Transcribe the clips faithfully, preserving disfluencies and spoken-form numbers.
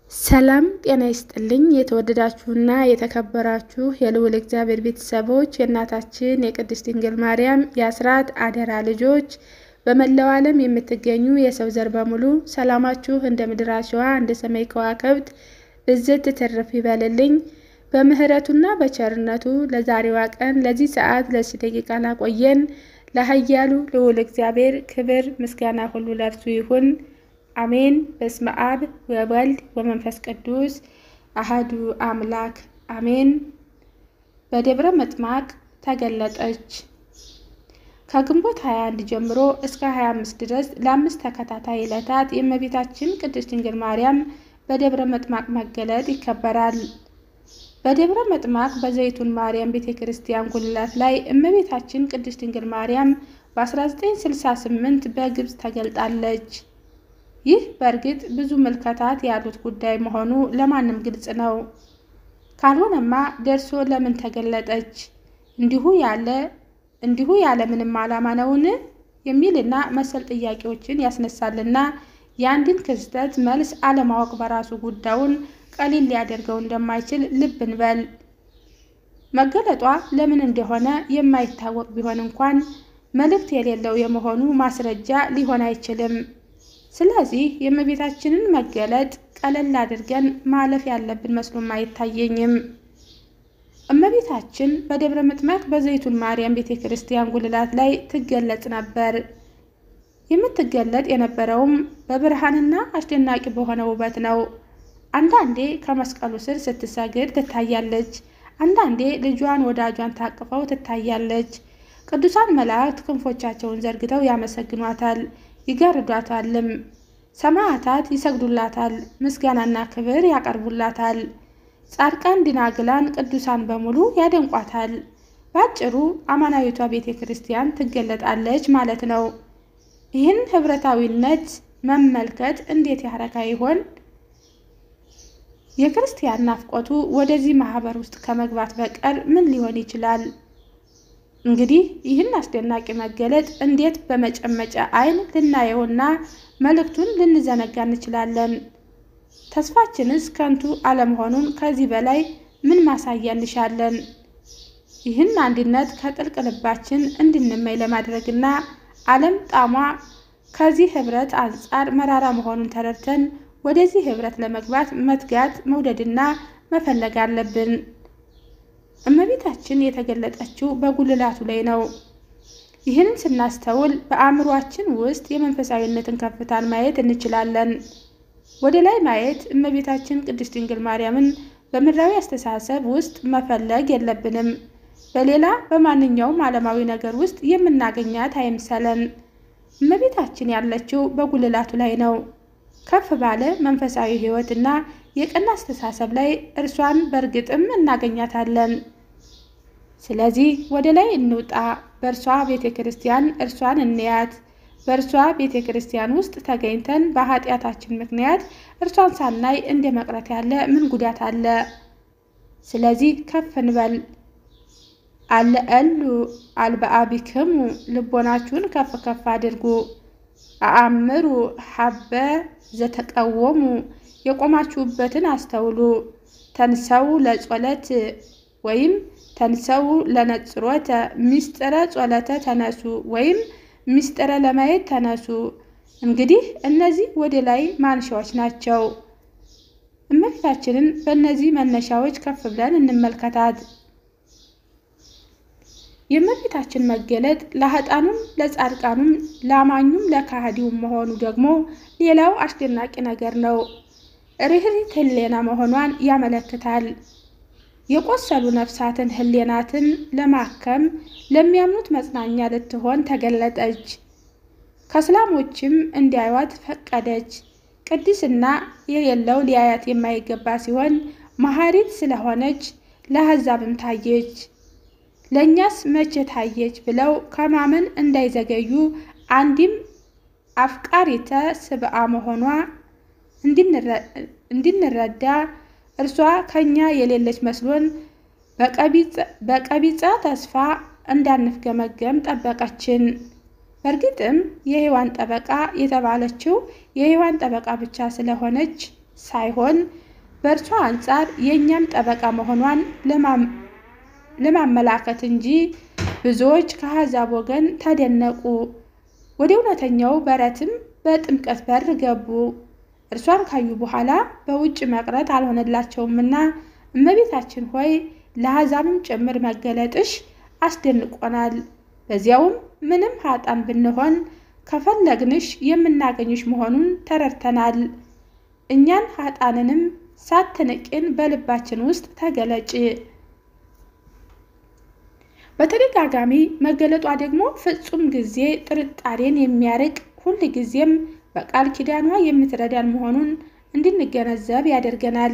ሰላም ጤና ይስጥልኝ የተወደዳችሁና የተከበራችሁ የልዑል እግዚአብሔር ቤተሰቦች የእናታችን የቅድስት ድንግል ማርያም የአስራት አደራ ልጆች በመላው ዓለም የምትገኙ የሰው ዘር በሙሉ ሰላማችሁ እንደ ምድር አሸዋ እንደ ሰማይ ከዋክብት ብዝት ትርፍ ይበልልኝ። በምህረቱና በቸርነቱ ለዛሬዋ ቀን ለዚህ ሰዓት ለዚህ ደቂቃ ላቆየን ለኃያሉ ልዑል እግዚአብሔር ክብር ምስጋና ሁሉ ለእርሱ ይሁን። አሜን። በስመ አብ ወወልድ ወመንፈስ ቅዱስ አሐዱ አምላክ አሜን። በደብረ ምጥማቅ ተገለጠች። ከግንቦት ሃያ አንድ ጀምሮ እስከ ሃያ አምስት ድረስ ለአምስት ተከታታይ ዕለታት የእመቤታችን ቅድስት ድንግል ማርያም በደብረ ምጥማቅ መገለጥ ይከበራል። በደብረ ምጥማቅ በዘይቱን ማርያም ቤተክርስቲያን ጉልላት ላይ እመቤታችን ቅድስት ድንግል ማርያም በአስራ ዘጠኝ ስልሳ ስምንት በግብጽ ተገልጣለች። ይህ በእርግጥ ብዙ ምልከታት ያሉት ጉዳይ መሆኑ ለማንም ግልጽ ነው። ካልሆነማ ደርሶ ለምን ተገለጠች? እንዲሁ ያለ እንዲሁ ያለ ምንም ዓላማ ነውን? የሚልና መሰል ጥያቄዎችን ያስነሳልና የአንድን ክስተት መልስ አለማወቅ በራሱ ጉዳዩን ቀሊል ሊያደርገው እንደማይችል ልብ እንበል። መገለጧ ለምን እንደሆነ የማይታወቅ ቢሆን እንኳን መልእክት የሌለው የመሆኑ ማስረጃ ሊሆን አይችልም። ስለዚህ የእመቤታችንን መገለጥ ቀለል አድርገን ማለፍ ያለብን መስሎም አይታየኝም። እመቤታችን በደብረ ምጥማቅ በዘይቱን ማርያም ቤተክርስቲያን ጉልላት ላይ ትገለጽ ነበር። የምትገለጥ የነበረውም በብርሃንና አስደናቂ በሆነ ውበት ነው። አንዳንዴ ከመስቀሉ ስር ስትሰግድ ትታያለች፣ አንዳንዴ ልጇን ወዳጇን ታቅፈው ትታያለች። ቅዱሳን መላእክት ክንፎቻቸውን ዘርግተው ያመሰግኗታል ይጋርዷታልም። ሰማዕታት ይሰግዱላታል፣ ምስጋናና ክብር ያቀርቡላታል። ጻድቃን፣ ደናግላን፣ ቅዱሳን በሙሉ ያደንቋታል። ባጭሩ አማናዊቷ ቤተ ክርስቲያን ትገለጣለች ማለት ነው። ይህን ህብረታዊነት መመልከት እንዴት ያረካ ይሆን? የክርስቲያን ናፍቆቱ ወደዚህ ማህበር ውስጥ ከመግባት በቀር ምን ሊሆን ይችላል? እንግዲህ ይህን አስደናቂ መገለጥ እንዴት በመጨመጫ አይን ልናየውና መልእክቱን ልንዘነጋ እንችላለን? ተስፋችንስ ከንቱ አለመሆኑን ከዚህ በላይ ምን ማሳያ እንሻለን? ይህን አንድነት ከጥልቅ ልባችን እንድንመኝ ለማድረግና ዓለም ጣሟ ከዚህ ህብረት አንጻር መራራ መሆኑን ተረድተን ወደዚህ ህብረት ለመግባት መትጋት መውደድና መፈለግ አለብን። እመቤታችን የተገለጠችው በጉልላቱ ላይ ነው። ይህንን ስናስተውል በአእምሯችን ውስጥ የመንፈሳዊነትን ከፍታን ማየት እንችላለን። ወደ ላይ ማየት እመቤታችን ቅድስት ድንግል ማርያምን በምድራዊ አስተሳሰብ ውስጥ መፈለግ የለብንም። በሌላ በማንኛውም ዓለማዊ ነገር ውስጥ የምናገኛት አይምሰለን። እመቤታችን ያለችው በጉልላቱ ላይ ነው። ከፍ ባለ መንፈሳዊ ህይወትና የቀና አስተሳሰብ ላይ እርሷን በእርግጥም እናገኛታለን። ስለዚህ ወደ ላይ እንውጣ፣ በእርሷ ቤተክርስቲያን እርሷን እንያት። በእርሷ ቤተክርስቲያን ውስጥ ተገኝተን በኃጢአታችን ምክንያት እርሷን ሳናይ እንደ መቅረት ያለ ምን ጉዳት አለ? ስለዚህ ከፍ እንበል። አለእሉ አልበአቢክሙ ልቦናችሁን ከፍ ከፍ አድርጉ። አአምሩ ሀበ ዘተቀወሙ የቆማችሁበትን አስተውሉ። ተንሰው ለጾለት ወይም ተንሰው ለነጽሮተ ሚስጥረ ጾለተ ተነሱ ወይም ሚስጥረ ለማየት ተነሱ። እንግዲህ እነዚህ ወደ ላይ ማንሻዎች ናቸው። እመቤታችንን በእነዚህ መነሻዎች ከፍ ብለን እንመልከታት። የእመቤታችን መገለጥ ለኃጥአኑም ለጻድቃኑም ለአማኙም ለካህዲውም መሆኑ ደግሞ ሌላው አስደናቂ ነገር ነው። ርኅሪት ህሌና መሆኗን ያመለክታል። የቆሰሉ ነፍሳትን ህሌናትን ለማከም ለሚያምኑት መጽናኛ ልትሆን ተገለጠች። ከእስላሞችም እንዲያዩት ፈቀደች። ቅድስና የሌለው ሊያያት የማይገባ ሲሆን መሐሪት ስለሆነች ለአሕዛብም ታየች። ለእኛስ መቼ ታየች ብለው ከማመን እንዳይዘገዩ አንድም አፍቃሪተ ስብአ መሆኗ እንድንረዳ እርሷ ከኛ የሌለች መስሎን በቀቢጸ ተስፋ እንዳንፍገመገም ጠበቀችን። በእርግጥም የሔዋን ጠበቃ የተባለችው የሔዋን ጠበቃ ብቻ ስለሆነች ሳይሆን በእርሷ አንጻር የእኛም ጠበቃ መሆኗን ለማመላከት እንጂ። ብዙዎች ከአሕዛብ ወገን ተደነቁ፣ ወደ እውነተኛው በረትም በጥምቀት በር ገቡ። እርሷን ካዩ በኋላ በውጭ መቅረት አልሆነላቸውምና እመቤታችን ሆይ ለአሕዛብም ጭምር መገለጥሽ አስደንቆናል። በዚያውም ምንም ኃጥአን ብንሆን ከፈለግንሽ የምናገኝሽ መሆኑን ተረድተናል። እኛን ኃጥአንንም ሳትንቂን በልባችን ውስጥ ተገለጪ። በተደጋጋሚ መገለጧ ደግሞ ፍጹም ጊዜ ጥርጣሬን የሚያርቅ ሁል ጊዜም በቃል ኪዳኗ የምትረዳን መሆኑን እንድንገነዘብ ያደርገናል።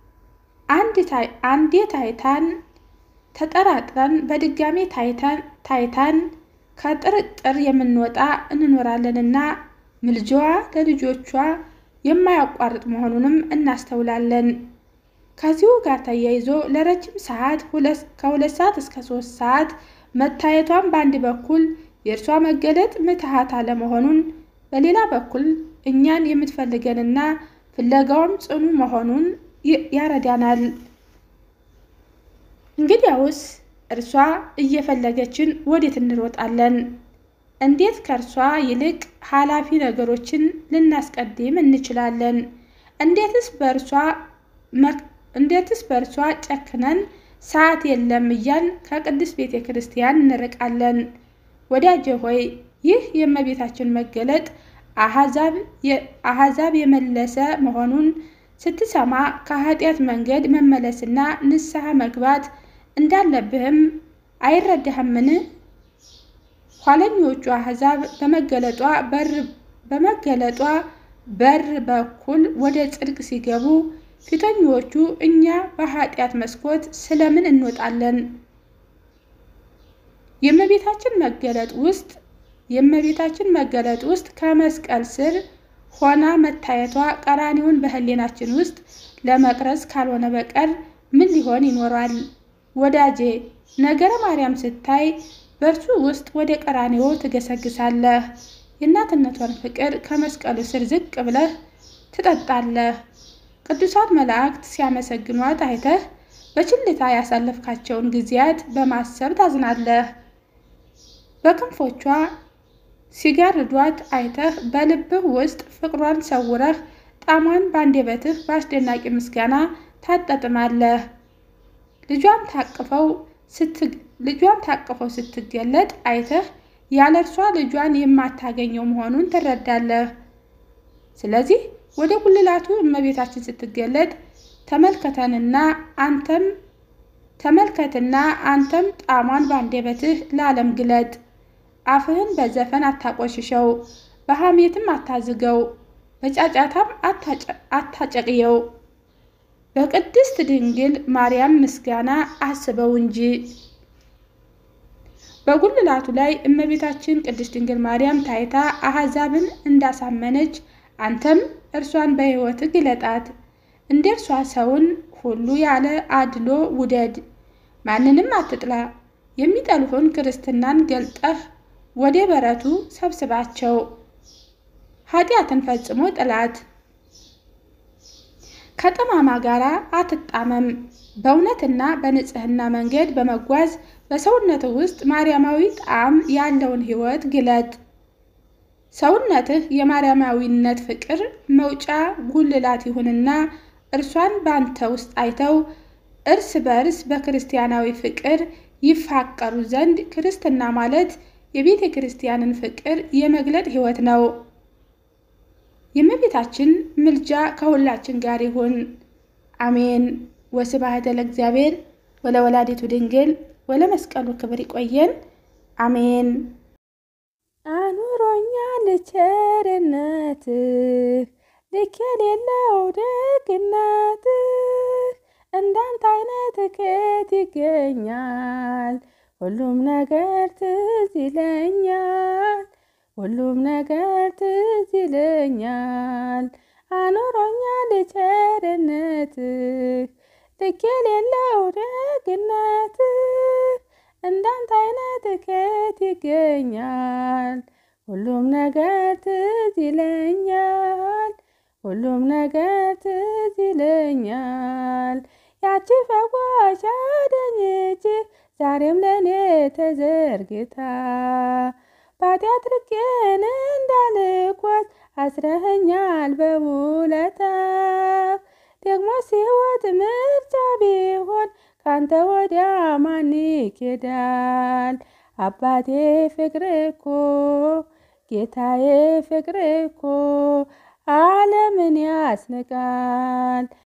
አንዴ ታይታን ተጠራጥረን በድጋሜ ታይታን ከጥርጥር የምንወጣ እንኖራለንና ምልጃዋ ለልጆቿ የማያቋርጥ መሆኑንም እናስተውላለን። ከዚሁ ጋር ተያይዞ ለረጅም ሰዓት ከሁለት ሰዓት እስከ ሶስት ሰዓት መታየቷን በአንድ በኩል የእርሷ መገለጥ ምትሃት አለመሆኑን፣ በሌላ በኩል እኛን የምትፈልገንና ፍለጋውም ጽኑ መሆኑን ያረዳናል። እንግዲያውስ እርሷ እየፈለገችን ወዴት እንሮጣለን? እንዴት ከእርሷ ይልቅ ኃላፊ ነገሮችን ልናስቀድም እንችላለን? እንዴትስ በእርሷ እንዴትስ በእርሷ ጨክነን ሰዓት የለም እያል ከቅድስት ቤተ ክርስቲያን እንርቃለን? ወዳጄ ሆይ ይህ የእመቤታችን መገለጥ አሕዛብ የመለሰ መሆኑን ስትሰማ ከኃጢአት መንገድ መመለስና ንስሐ መግባት እንዳለብህም አይረዳህምን? ኋለኞቹ አሕዛብ በመገለጧ በር በኩል ወደ ጽድቅ ሲገቡ፣ ፊተኞቹ እኛ በኃጢአት መስኮት ስለምን እንወጣለን? የእመቤታችን መገለጥ ውስጥ የእመቤታችን መገለጥ ውስጥ ከመስቀል ስር ሆና መታየቷ ቀራንዮን በሕሊናችን ውስጥ ለመቅረጽ ካልሆነ በቀር ምን ሊሆን ይኖራል? ወዳጄ ነገረ ማርያም ስታይ በእርሱ ውስጥ ወደ ቀራንዮ ትገሰግሳለህ። የእናትነቷን ፍቅር ከመስቀሉ ስር ዝቅ ብለህ ትጠጣለህ። ቅዱሳት መላእክት ሲያመሰግኗት አይተህ በችልታ ያሳለፍካቸውን ጊዜያት በማሰብ ታዝናለህ። በክንፎቿ ሲጋርዷት አይተህ በልብህ ውስጥ ፍቅሯን ሰውረህ ጣዕሟን በአንደበትህ በአስደናቂ ምስጋና ታጣጥማለህ። ልጇን ታቅፈው ስትገለጥ አይተህ ያለ እርሷ ልጇን የማታገኘው መሆኑን ትረዳለህ። ስለዚህ ወደ ጉልላቱ እመቤታችን ስትገለጥ ተመልከተንና አንተም ተመልከትና አንተም ጣዕሟን በአንደበትህ ለዓለም ግለጥ። አፍህን በዘፈን አታቆሽሸው፣ በሐሜትም አታዝገው፣ በጫጫታም አታጨቅየው። በቅድስት ድንግል ማርያም ምስጋና አስበው እንጂ። በጉልላቱ ላይ እመቤታችን ቅድስት ድንግል ማርያም ታይታ አሕዛብን እንዳሳመነች አንተም እርሷን በሕይወትህ ግለጣት። እንደ እርሷ ሰውን ሁሉ ያለ አድሎ ውደድ፣ ማንንም አትጥላ። የሚጠሉህን ክርስትናን ገልጠህ ወደ በረቱ ሰብስባቸው። ኃጢአትን ፈጽሞ ጥላት። ከጠማማ ጋር አትጣመም። በእውነትና በንጽህና መንገድ በመጓዝ በሰውነትህ ውስጥ ማርያማዊ ጣዕም ያለውን ሕይወት ግለጥ። ሰውነትህ የማርያማዊነት ፍቅር መውጫ ጉልላት ይሁንና እርሷን ባንተ ውስጥ አይተው እርስ በርስ በክርስቲያናዊ ፍቅር ይፋቀሩ ዘንድ ክርስትና ማለት የቤተ ክርስቲያንን ፍቅር የመግለጥ ሕይወት ነው። የእመቤታችን ምልጃ ከሁላችን ጋር ይሁን፣ አሜን። ወስብሐት ለእግዚአብሔር ወለወላዲቱ ድንግል ወለመስቀሉ ክብር። ይቆየን፣ አሜን። አኑሮኛል ቸርነትህ ልክ የሌለው ደግነትህ፣ እንዳንተ አይነት ከየት ይገኛል? ሁሉም ነገር ትዝ ይለኛል፣ ሁሉም ነገር ትዝ ይለኛል። አኑሮኛል ቸርነትህ ልክ የሌለው ደግነትህ፣ እንዳንተ አይነት ከየት ይገኛል? ሁሉም ነገር ትዝ ይለኛል፣ ሁሉም ነገር ትዝ ይለኛል። ያቺ ፈዋሽ አዳኝ እጅህ ዛሬም ለእኔ ተዘርግታ ባጢአት ርቄን እንዳልጓዝ አስረኸኛል በውለታ። ደግሞ ሕይወት ምርጫ ቢሆን ካንተ ወዲያ ማን ይኬዳል? አባቴ ፍቅር እኮ ጌታዬ ፍቅር እኮ ዓለምን ያስንቃል።